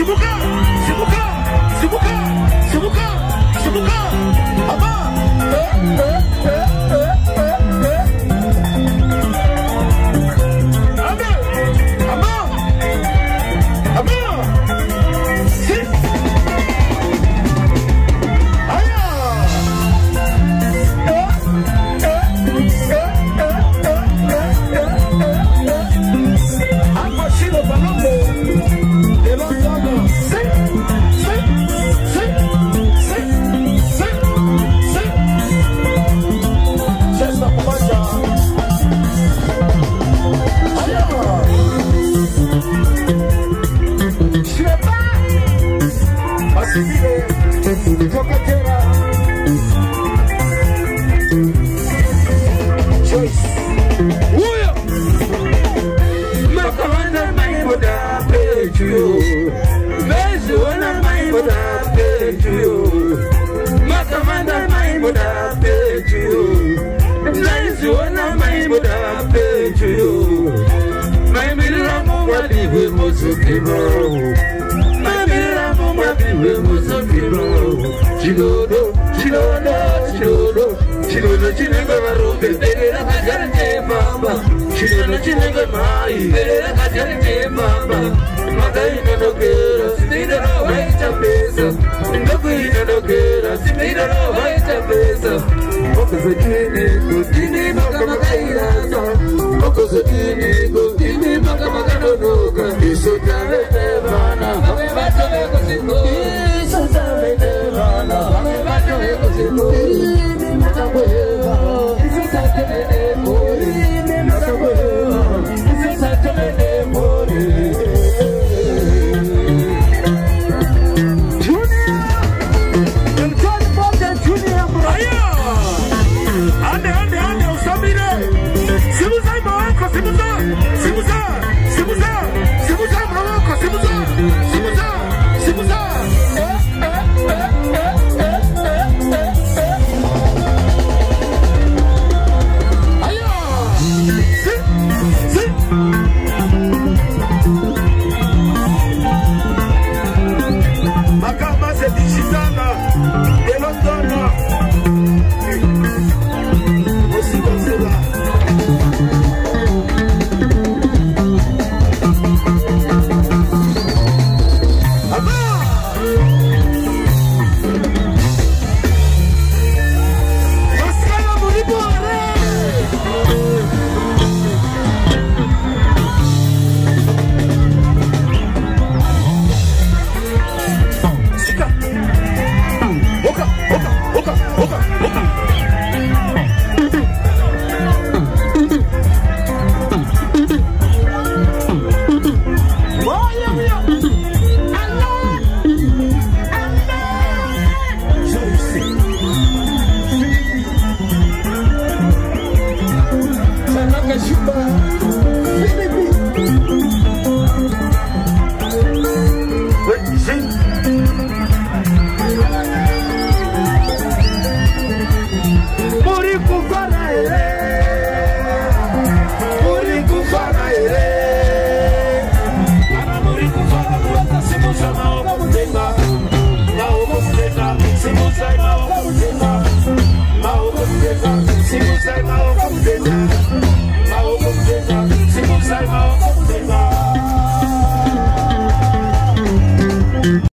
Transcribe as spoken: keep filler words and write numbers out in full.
Sibuka, Sibuka, Sibuka, Sibuka, Sibuka. Ama. Ama. Ama. Ama. Si. Aya. Ama shilo balongo. Chilodo, chilodo, chilodo, chilodo, chilenga maroke, terera kajarite baba. Chilodo, chilenga mai, terera kajarite baba. Magai na dogera, sinida ro hai chapesa. Ndogui na dogera, sinida ro hai chapesa. Okozatini, gotini magai rasa. Okozatini, gotini magai magai doga. Isotare.